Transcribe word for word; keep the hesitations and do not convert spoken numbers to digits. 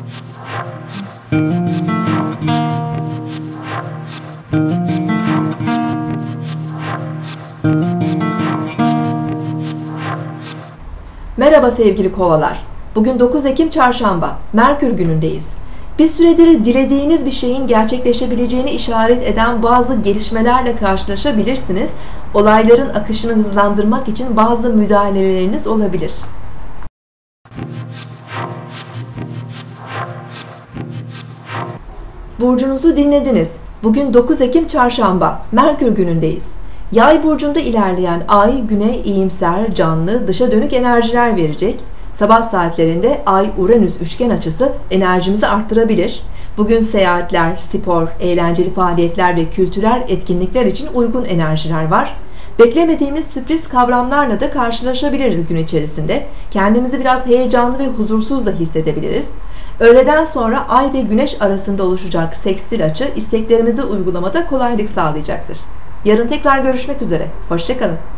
Merhaba sevgili kovalar. Bugün dokuz Ekim Çarşamba, Merkür günündeyiz. Bir süredir dilediğiniz bir şeyin gerçekleşebileceğini işaret eden bazı gelişmelerle karşılaşabilirsiniz. Olayların akışını hızlandırmak için bazı müdahaleleriniz olabilir. Burcunuzu dinlediniz. Bugün dokuz Ekim Çarşamba, Merkür günündeyiz. Yay burcunda ilerleyen Ay, Güne iyimser, canlı, dışa dönük enerjiler verecek. Sabah saatlerinde Ay-Uranüs üçgen açısı enerjimizi arttırabilir. Bugün seyahatler, spor, eğlenceli faaliyetler ve kültürel etkinlikler için uygun enerjiler var. Beklemediğimiz sürpriz kavramlarla da karşılaşabiliriz gün içerisinde. Kendimizi biraz heyecanlı ve huzursuz da hissedebiliriz. Öğleden sonra Ay ve Güneş arasında oluşacak sekstil açı isteklerimizi uygulamada kolaylık sağlayacaktır. Yarın tekrar görüşmek üzere. Hoşça kalın.